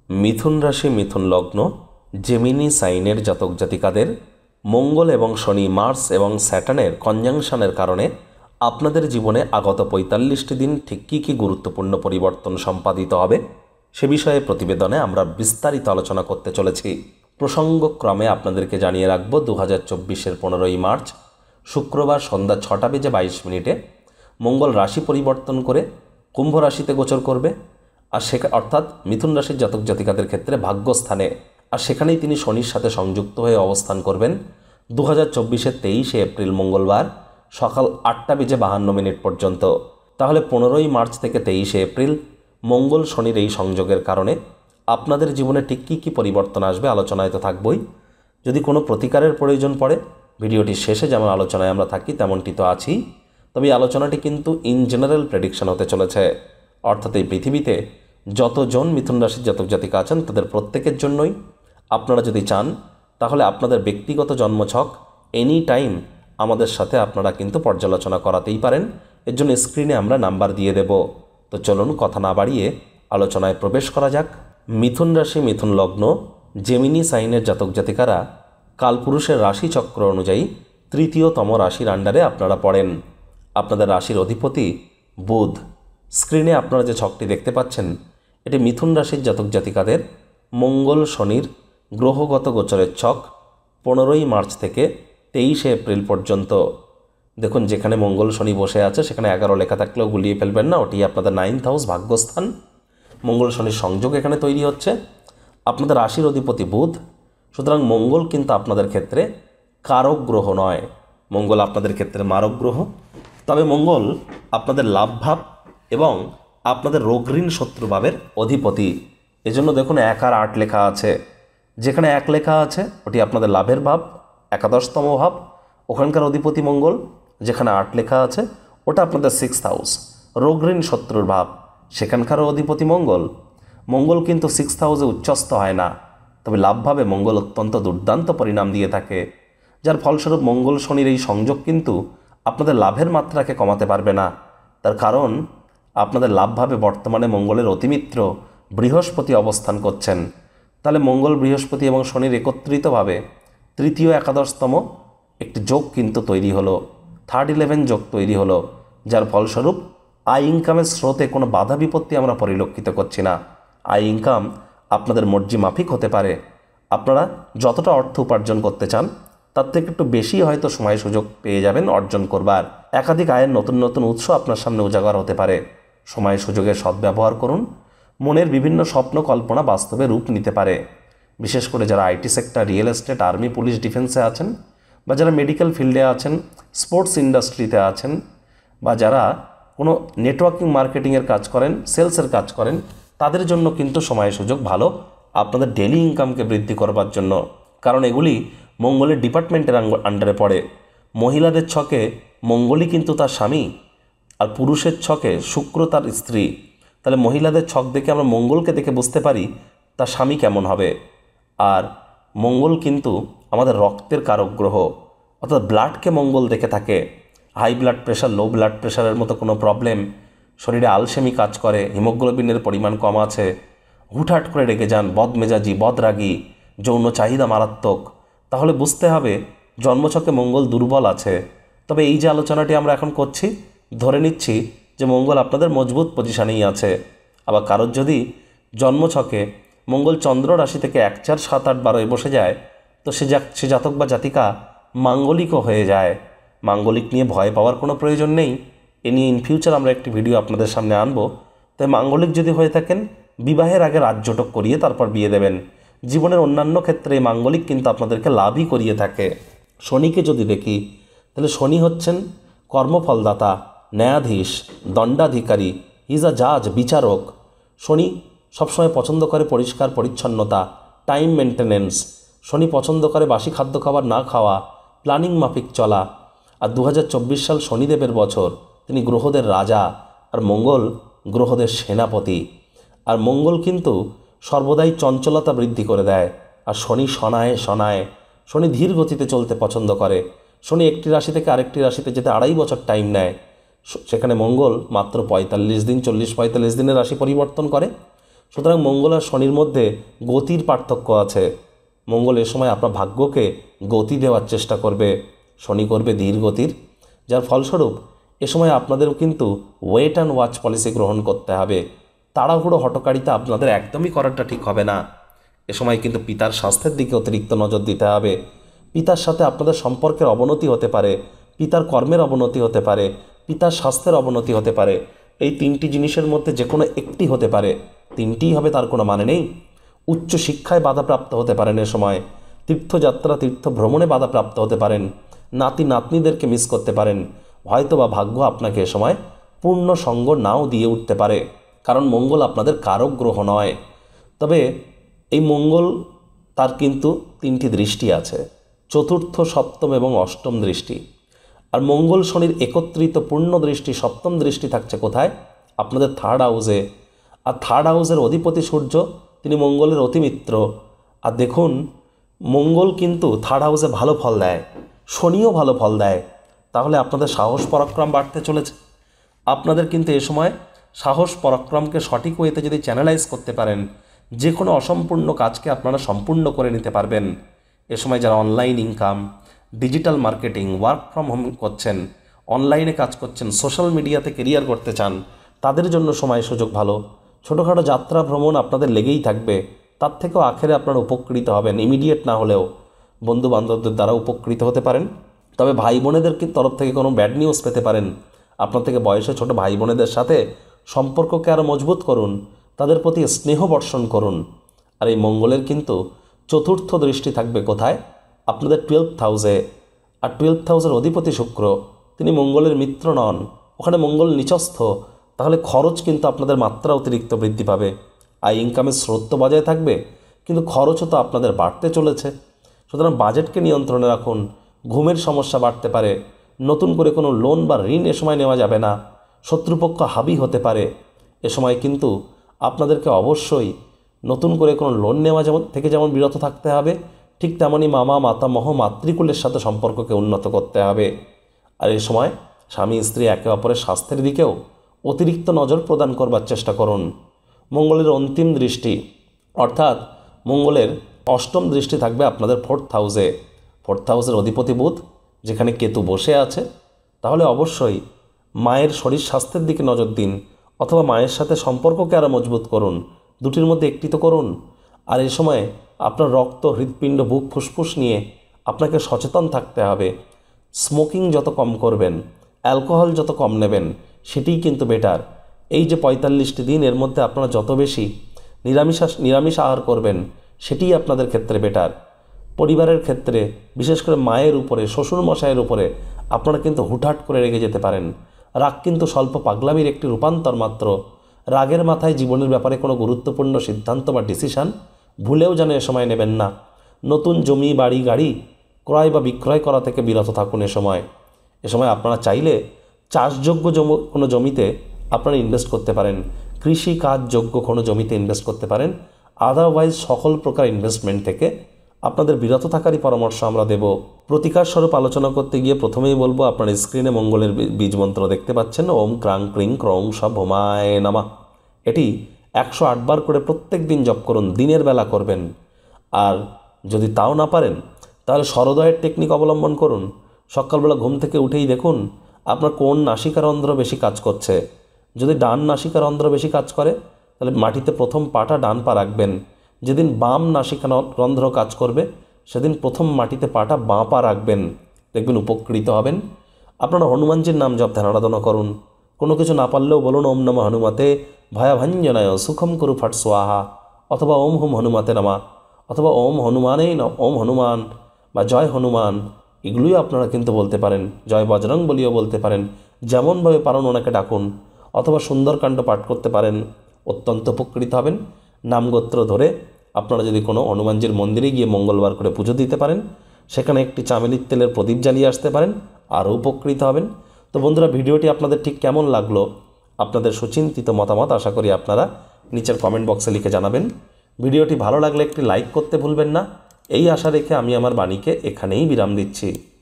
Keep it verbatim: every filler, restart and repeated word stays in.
মিথুন রাশি মিথুন লগ্ন জেমিনি সাইনের জাতক জাতিকাদের মঙ্গল এবং শনি মার্স এবং স্যাটার্নের কনজাংশনের কারণে আপনাদের জীবনে আগত পঁয়তাল্লিশটি দিন ঠিক কী কী গুরুত্বপূর্ণ পরিবর্তন সম্পাদিত হবে সে বিষয়ে প্রতিবেদনে আমরা বিস্তারিত আলোচনা করতে চলেছি। প্রসঙ্গক্রমে আপনাদেরকে জানিয়ে রাখব দু হাজার চব্বিশের পনেরোই মার্চ শুক্রবার সন্ধ্যা ছটা বেজে বাইশ মিনিটে মঙ্গল রাশি পরিবর্তন করে কুম্ভ রাশিতে গোচর করবে, আর সে অর্থাৎ মিথুন রাশির জাতক জাতিকাদের ক্ষেত্রে ভাগ্যস্থানে, আর সেখানেই তিনি শনির সাথে সংযুক্ত হয়ে অবস্থান করবেন দু হাজার চব্বিশের তেইশে এপ্রিল মঙ্গলবার সকাল আটটা বেজে বাহান্ন মিনিট পর্যন্ত। তাহলে পনেরোই মার্চ থেকে তেইশে এপ্রিল মঙ্গল শনির এই সংযোগের কারণে আপনাদের জীবনে ঠিক কী কী পরিবর্তন আসবে আলোচনায় তো থাকবই। যদি কোনো প্রতিকারের প্রয়োজন পড়ে ভিডিওটির শেষে যেমন আলোচনায় আমরা থাকি তেমনটি তো আছি, তবে এই আলোচনাটি কিন্তু ইন জেনারেল প্রেডিকশন হতে চলেছে, অর্থাৎ এই পৃথিবীতে যতজন মিথুন রাশির জাতক জাতিকা আছেন তাদের প্রত্যেকের জন্যই। আপনারা যদি চান তাহলে আপনাদের ব্যক্তিগত জন্মছক এনি টাইম আমাদের সাথে আপনারা কিন্তু পর্যালোচনা করাতেই পারেন। এর জন্য স্ক্রিনে আমরা নাম্বার দিয়ে দেব। তো চলুন কথা না বাড়িয়ে আলোচনায় প্রবেশ করা যাক। মিথুন রাশি মিথুন লগ্ন জেমিনি সাইনের জাতক জাতিকারা কালপুরুষের রাশিচক্র অনুযায়ী তৃতীয়তম রাশির আন্ডারে আপনারা পড়েন। আপনাদের রাশির অধিপতি বুধ। স্ক্রিনে আপনারা যে ছকটি দেখতে পাচ্ছেন এটি মিথুন রাশির জাতক জাতিকাদের মঙ্গল শনির গ্রহগত গোচরের ছক পনেরোই মার্চ থেকে তেইশে এপ্রিল পর্যন্ত। দেখুন, যেখানে মঙ্গল শনি বসে আছে সেখানে এগারো লেখা থাকলেও গুলিয়ে ফেলবেন না, ওটি আপনাদের নাইন্থ হাউস ভাগ্যস্থান। মঙ্গল শনির সংযোগ এখানে তৈরি হচ্ছে। আপনাদের রাশির অধিপতি বুধ, সুতরাং মঙ্গল কিন্তু আপনাদের ক্ষেত্রে কারক গ্রহ নয়, মঙ্গল আপনাদের ক্ষেত্রে মারক গ্রহ। তবে মঙ্গল আপনাদের লাভ ভাব এবং আপনাদের রোগ ঋণ শত্রুভাবের অধিপতি। এজন্য দেখুন এক আর আট লেখা আছে, যেখানে এক লেখা আছে ওটি আপনাদের লাভের ভাব, একাদশতম ভাব, ওখানকার অধিপতি মঙ্গল। যেখানে আট লেখা আছে ওটা আপনাদের সিক্সথ হাউস, রোগ ঋণ শত্রুর ভাব, সেখানকারও অধিপতি মঙ্গল। মঙ্গল কিন্তু সিক্সথ হাউসে উচ্চস্থ হয় না, তবে লাভভাবে মঙ্গল অত্যন্ত দুর্দান্ত পরিণাম দিয়ে থাকে, যার ফলস্বরূপ মঙ্গল শনির এই সংযোগ কিন্তু আপনাদের লাভের মাত্রাকে কমাতে পারবে না। তার কারণ আপনাদের লাভভাবে বর্তমানে মঙ্গলের অতিমিত্র বৃহস্পতি অবস্থান করছেন। তাহলে মঙ্গল বৃহস্পতি এবং শনির একত্রিতভাবে তৃতীয় একাদশতম একটি যোগ কিন্তু তৈরি হলো, থার্ড ইলেভেন যোগ তৈরি হলো, যার ফলস্বরূপ আয় ইনকামের স্রোতে কোনো বাধা বিপত্তি আমরা পরিলক্ষিত করছি না। আয় ইনকাম আপনাদের মর্জি মাফিক হতে পারে। আপনারা যতটা অর্থ উপার্জন করতে চান তার থেকে একটু বেশি হয়তো সময় সুযোগ পেয়ে যাবেন অর্জন করবার। একাধিক আয়ের নতুন নতুন উৎস আপনার সামনে উজাগর হতে পারে। সময় সুযোগের সদ্ব্যবহার করুন। মনের বিভিন্ন স্বপ্ন কল্পনা বাস্তবে রূপ নিতে পারে। বিশেষ করে যারা IT sector, real estate, army, police, ডিফেন্সে আছেন, বা যারা মেডিকেল ফিল্ডে আছেন, স্পোর্টস ইন্ডাস্ট্রিতে আছেন, বা যারা কোনো নেটওয়ার্কিং মার্কেটিংয়ের কাজ করেন, সেলসের কাজ করেন, তাদের জন্য কিন্তু সময় সুযোগ ভালো আপনাদের ডেলি ইনকামকে বৃদ্ধি করবার জন্য। কারণ এগুলি মঙ্গলের ডিপার্টমেন্টের আন্ডারে পড়ে। মহিলাদের ছকে মঙ্গলই কিন্তু তার স্বামী, আর পুরুষের ছকে শুক্র তার স্ত্রী। তাহলে মহিলাদের ছক দেখে আমরা মঙ্গলকে দেখে বুঝতে পারি তার স্বামী কেমন হবে। আর মঙ্গল কিন্তু আমাদের রক্তের কারক গ্রহ, অর্থাৎ ব্লাডকে মঙ্গল দেখে থাকে। High blood pressure, low blood প্রেশারের মতো কোনো প্রবলেম, শরীরে আলসেমি কাজ করে, হিমোগ্লোবিনের পরিমাণ কম আছে, হুটহাট করে রেগে যান, বদমেজাজি, বদরাগী, যৌন চাহিদা মারাত্মক, তাহলে বুঝতে হবে জন্মছকে মঙ্গল দুর্বল আছে। তবে এই যে আলোচনাটি আমরা এখন করছি, ধরে নিচ্ছি যে মঙ্গল আপনাদের মজবুত পজিশানেই আছে। আবার কারোর যদি জন্মছকে মঙ্গল চন্দ্র রাশি থেকে এক চার সাত আট বারোয় বসে যায়, তো সে যা সে জাতক বা জাতিকা মাঙ্গলিকও হয়ে যায়। মাঙ্গলিক নিয়ে ভয় পাওয়ার কোনো প্রয়োজন নেই। এ নিয়ে ইন ফিউচার আমরা একটি ভিডিও আপনাদের সামনে আনবো। তাই মাঙ্গলিক যদি হয়ে থাকেন, বিবাহের আগে রাজযোটক করিয়ে তারপর বিয়ে দেবেন। জীবনের অন্যান্য ক্ষেত্রে মাঙ্গলিক কিন্তু আপনাদেরকে লাভই করিয়ে থাকে। শনিকে যদি দেখি তাহলে শনি হচ্ছেন কর্মফলদাতা, ন্যায়াধীশ, দণ্ডাধিকারী, ইজ আ জাজ, বিচারক। শনি সবসময় পছন্দ করে পরিষ্কার পরিচ্ছন্নতা, টাইম মেনটেনেন্স। শনি পছন্দ করে বাসি খাদ্য খাবার না খাওয়া, প্ল্যানিং মাফিক চলা। আর দু হাজার চব্বিশ সাল শনিদেবের বছর, তিনি গ্রহদের রাজা, আর মঙ্গল গ্রহদের সেনাপতি। আর মঙ্গল কিন্তু সর্বদাই চঞ্চলতা বৃদ্ধি করে দেয়। আর শনি শনায় শনায় শনি ধীর গতিতে চলতে পছন্দ করে। শনি একটি রাশি থেকে আরেকটি রাশিতে যেতে আড়াই বছর টাইম নেয়, সেখানে মঙ্গল মাত্র পঁয়তাল্লিশ দিন, চল্লিশ পঁয়তাল্লিশ দিনের রাশি পরিবর্তন করে। সুতরাং মঙ্গল আর শনির মধ্যে গতির পার্থক্য আছে। মঙ্গল এ সময় আপনার ভাগ্যকে গতি দেওয়ার চেষ্টা করবে, শনি করবে ধীর গতির, যার ফলস্বরূপ এ সময় আপনাদেরও কিন্তু ওয়েট অ্যান্ড ওয়াচ পলিসি গ্রহণ করতে হবে। তাড়াহুড়ো হটকারিতা আপনাদের একদমই করাটা ঠিক হবে না। এ সময় কিন্তু পিতার স্বাস্থ্যের দিকে অতিরিক্ত নজর দিতে হবে। পিতার সাথে আপনাদের সম্পর্কের অবনতি হতে পারে, পিতার কর্মের অবনতি হতে পারে, পিতার স্বাস্থ্যের অবনতি হতে পারে। এই তিনটি জিনিসের মধ্যে যে কোনো একটি হতে পারে, তিনটিই হবে তার কোনো মানে নেই। উচ্চ শিক্ষায় বাধাপ্রাপ্ত হতে পারেন এ সময়, তীর্থযাত্রা তীর্থ ভ্রমণে বাধাপ্রাপ্ত হতে পারেন, নাতি নাতনিদেরকে মিস করতে পারেন, হয়তো বা ভাগ্য আপনাকে এ সময় পূর্ণ সঙ্গ নাও দিয়ে উঠতে পারে, কারণ মঙ্গল আপনাদের কারক গ্রহ নয়। তবে এই মঙ্গল তার কিন্তু তিনটি দৃষ্টি আছে, চতুর্থ, সপ্তম এবং অষ্টম দৃষ্টি। আর মঙ্গল শনির একত্রিত পূর্ণ দৃষ্টি, সপ্তম দৃষ্টি থাকছে কোথায়? আপনাদের থার্ড হাউসে। আর থার্ড হাউসের অধিপতি সূর্য, তিনি মঙ্গলের অতিমিত্র। আর দেখুন, মঙ্গল কিন্তু থার্ড হাউসে ভালো ফল দেয়, শনিও ভালো ফল দেয়। তাহলে আপনাদের সাহস পরাক্রম বাড়তে চলেছে। আপনাদের কিন্তু এ সময় সাহস পরাক্রমকে সঠিক ওয়েতে যদি চ্যানেলাইজ করতে পারেন, যে কোনো অসম্পূর্ণ কাজকে আপনারা সম্পূর্ণ করে নিতে পারবেন। এ সময় যারা online income, digital marketing, work from home করছেন, অনলাইনে কাজ করছেন, সোশ্যাল মিডিয়াতে কেরিয়ার করতে চান, তাদের জন্য সময় সুযোগ ভালো। ছোটোখাটো যাত্রা ভ্রমণ আপনাদের লেগেই থাকবে, তার থেকেও আখেরে আপনারা উপকৃত হবেন। ইমিডিয়েট না হলেও বন্ধু বান্ধবদের দ্বারা উপকৃত হতে পারেন। তবে ভাই বোনেদের তরফ থেকে কোনো ব্যাড নিউজ পেতে পারেন। আপনার থেকে বয়সে ছোট ভাই বোনেদের সাথে সম্পর্ককে আরও মজবুত করুন, তাদের প্রতি স্নেহ বর্ষণ করুন। আর এই মঙ্গলের কিন্তু চতুর্থ দৃষ্টি থাকবে কোথায়? আপনাদের টুয়েলভ হাউসে। আর টুয়েলভ হাউসের অধিপতি শুক্র, তিনি মঙ্গলের মিত্র নন, ওখানে মঙ্গল নিচস্থ। তাহলে খরচ কিন্তু আপনাদের মাত্রা অতিরিক্ত বৃদ্ধি পাবে। আয় ইনকামের স্রোত তো বজায় থাকবে, কিন্তু খরচও তো আপনাদের বাড়তে চলেছে। সুতরাং বাজেটকে নিয়ন্ত্রণে রাখুন। ঘুমের সমস্যা বাড়তে পারে, নতুন করে কোনো লোন বা ঋণ এ সময় নেওয়া যাবে না, শত্রুপক্ষ হাবি হতে পারে। এ সময় কিন্তু আপনাদেরকে অবশ্যই নতুন করে কোনো লোন নেওয়া যেমন থেকে যেমন বিরত থাকতে হবে, ঠিক তেমনই মামা মাতামহ মাতৃকুলের সাথে সম্পর্ককে উন্নত করতে হবে। আর এই সময় স্বামী স্ত্রী একে অপরের স্বাস্থ্যের দিকেও অতিরিক্ত নজর প্রদান করবার চেষ্টা করুন। মঙ্গলের অন্তিম দৃষ্টি অর্থাৎ মঙ্গলের অষ্টম দৃষ্টি থাকবে আপনাদের ফোর্থ হাউসে। ফোর্থ হাউসের অধিপতি বুধ, যেখানে কেতু বসে আছে। তাহলে অবশ্যই মায়ের শরীর স্বাস্থ্যের দিকে নজর দিন, অথবা মায়ের সাথে সম্পর্ককে আরও মজবুত করুন। দুটির মধ্যে একটি তো করুন। আর এই সময় আপনার রক্ত, হৃৎপিণ্ড, বুক, ফুসফুস নিয়ে আপনাকে সচেতন থাকতে হবে। স্মোকিং যত কম করবেন, অ্যালকোহল যত কম নেবেন, সেটিই কিন্তু বেটার। এই যে পঁয়তাল্লিশটি দিন, এর মধ্যে আপনারা যত বেশি নিরামিষ নিরামিষ আহার করবেন, সেটিই আপনাদের ক্ষেত্রে বেটার। পরিবারের ক্ষেত্রে বিশেষ করে মায়ের উপরে, শ্বশুরমশাইয়ের উপরে আপনারা কিন্তু হুটহাট করে রেগে যেতে পারেন। রাগ কিন্তু স্বল্প পাগলামির একটি রূপান্তর মাত্র। রাগের মাথায় জীবনের ব্যাপারে কোনো গুরুত্বপূর্ণ সিদ্ধান্ত বা ডিসিশান ভুলেও যেন এ সময় নেবেন না। নতুন জমি, বাড়ি, গাড়ি ক্রয় বা বিক্রয় করা থেকে বিরত থাকুন এ সময়। এ সময় আপনারা চাইলে চাষযোগ্য জমি কোনো জমিতে আপনারা ইনভেস্ট করতে পারেন, কৃষি কাজযোগ্য কোনো জমিতে ইনভেস্ট করতে পারেন। আদারওয়াইজ সকল প্রকার ইনভেস্টমেন্ট থেকে আপনাদের বিরত থাকারই পরামর্শ আমরা দেব। প্রতিকার স্বরূপ আলোচনা করতে গিয়ে প্রথমেই বলবো, আপনার স্ক্রিনে মঙ্গলের বীজ মন্ত্র দেখতে পাচ্ছেন, ওম ক্রাং ক্রিং ক্রং সভমায় নামা। এটি একশো আটবার করে প্রত্যেক দিন জপ করুন, দিনের বেলা করবেন। আর যদি তাও না পারেন, তাহলে সরোদয়ের টেকনিক অবলম্বন করুন। সকালবেলা ঘুম থেকে উঠেই দেখুন আপনার কোন নাসিকারন্ধ্র বেশি কাজ করছে। যদি ডান নাসিকারন্ধ্র বেশি কাজ করে, তাহলে মাটিতে প্রথম পাটা ডান পা রাখবেন। যেদিন বাম নাসিকারন্ধ্র কাজ করবে, সেদিন প্রথম মাটিতে পাটা বাঁ পা রাখবেন। দেখবেন উপকৃত হবেন। আপনারা হনুমানজির নাম জপ ধ্যান আরাধনা করুন। কোনো কিছু না পারলেও বলুন ওম নমঃ হনুমতে ভয়াভঞ্জনায় সুখম করু ফট সোয়াহা, অথবা ওম হুম হনুমতে নামা, অথবা ওম হনুমানেই ন ওম হনুমান বা জয় হনুমান, এগুলোই আপনারা কিন্তু বলতে পারেন। জয় বজরং বলিও বলতে পারেন। যেমনভাবে পারেন ওনাকে ডাকুন, অথবা সুন্দরকাণ্ড পাঠ করতে পারেন, অত্যন্ত উপকৃত হবেন। নামগোত্র ধরে আপনারা যদি কোনো হনুমানজির মন্দিরে গিয়ে মঙ্গলবার করে পুজো দিতে পারেন, সেখানে একটি চামেলির তেলের প্রদীপ জ্বালিয়ে আসতে পারেন, আরও উপকৃত হবেন। তো বন্ধুরা, ভিডিওটি আপনাদের ঠিক কেমন লাগলো, আপনাদের সুচিন্তিত মতামত আশা করি আপনারা নিচের কমেন্ট বক্সে লিখে জানাবেন। ভিডিওটি ভালো লাগলে একটি লাইক করতে ভুলবেন না। এই আশা রেখে আমি আমার বাণীকে এখানেই বিরাম দিচ্ছি।